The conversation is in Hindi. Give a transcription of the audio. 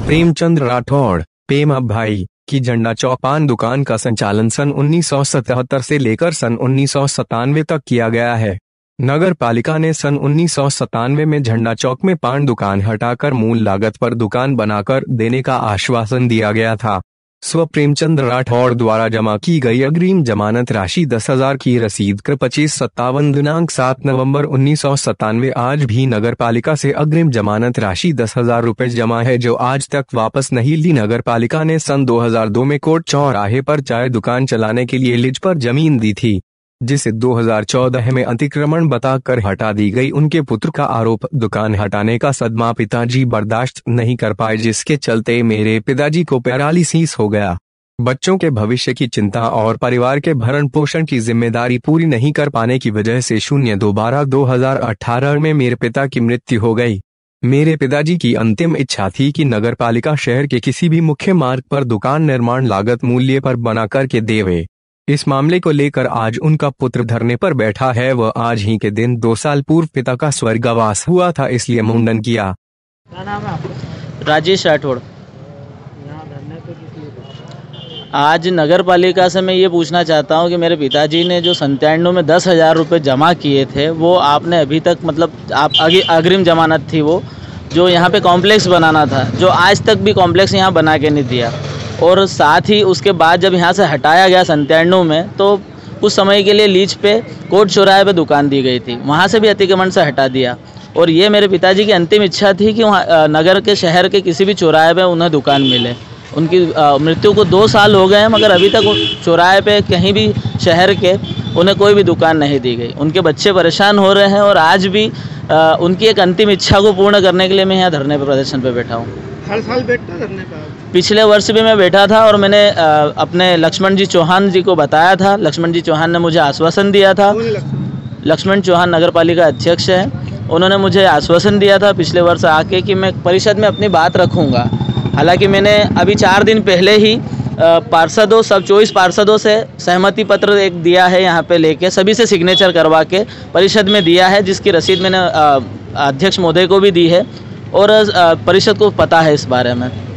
प्रेमचंद राठौड़ पेमा भाई की झंडा चौक पान दुकान का संचालन सन 1977 से लेकर सन 1997 तक किया गया है। नगर पालिका ने सन 1997 में झंडा चौक में पान दुकान हटाकर मूल लागत पर दुकान बनाकर देने का आश्वासन दिया गया था। स्व प्रेमचंद राठौड़ द्वारा जमा की गई अग्रिम जमानत राशि 10,000 की रसीद क्रम 25/57 दिनांक 7 नवंबर 1997 आज भी नगर पालिका से अग्रिम जमानत राशि 10,000 रुपए जमा है, जो आज तक वापस नहीं ली। नगर पालिका ने सन 2002 में कोट चौराहे पर चाय दुकान चलाने के लिए लीज पर जमीन दी थी, जिसे 2014 में अतिक्रमण बताकर हटा दी गई। उनके पुत्र का आरोप, दुकान हटाने का सदमा पिताजी बर्दाश्त नहीं कर पाए, जिसके चलते मेरे पिताजी को पैरालिसिस हो गया। बच्चों के भविष्य की चिंता और परिवार के भरण पोषण की जिम्मेदारी पूरी नहीं कर पाने की वजह से 2018 में मेरे पिता की मृत्यु हो गई। मेरे पिताजी की अंतिम इच्छा थी कि नगर पालिका शहर के किसी भी मुख्य मार्ग पर दुकान निर्माण लागत मूल्य पर बना करके देवे। इस मामले को लेकर आज उनका पुत्र धरने पर बैठा है। वह आज ही के दिन 2 साल पूर्व पिता का स्वर्गवास हुआ था, इसलिए मुंडन किया। क्या नाम है आपका? राजेश राठौड़। यहाँ धरने पे किस लिए बैठे? आज नगर पालिका से मैं ये पूछना चाहता हूँ कि मेरे पिताजी ने जो 97 में 10,000 रुपये जमा किए थे, वो आपने अभी तक मतलब आप अग्रिम जमानत थी वो, जो यहाँ पे कॉम्प्लेक्स बनाना था, जो आज तक भी कॉम्प्लेक्स यहाँ बना के नहीं दिया। और साथ ही उसके बाद जब यहाँ से हटाया गया 97 में, तो कुछ समय के लिए लीज पे कोट चौराहे पे दुकान दी गई थी, वहाँ से भी अतिक्रमण से हटा दिया। और ये मेरे पिताजी की अंतिम इच्छा थी कि वहाँ नगर के शहर के किसी भी चौराहे पे उन्हें दुकान मिले। उनकी मृत्यु को 2 साल हो गए हैं, मगर अभी तक चौराहे पे कहीं भी शहर के उन्हें कोई भी दुकान नहीं दी गई। उनके बच्चे परेशान हो रहे हैं और आज भी उनकी एक अंतिम इच्छा को पूर्ण करने के लिए मैं यहाँ धरने पर प्रदर्शन पर बैठा हूँ। हर साल बैठता धरने पे? पिछले वर्ष भी मैं बैठा था और मैंने अपने लक्ष्मण जी चौहान जी को बताया था। लक्ष्मण जी चौहान ने मुझे आश्वासन दिया था। लक्ष्मण चौहान नगर पालिका अध्यक्ष हैं। उन्होंने मुझे आश्वासन दिया था पिछले वर्ष आके कि मैं परिषद में अपनी बात रखूंगा। हालांकि मैंने अभी 4 दिन पहले ही पार्षदों, सब 24 पार्षदों से सहमति पत्र एक दिया है, यहाँ पे लेके सभी से सिग्नेचर करवा के परिषद में दिया है, जिसकी रसीद मैंने अध्यक्ष महोदय को भी दी है और परिषद को पता है इस बारे में।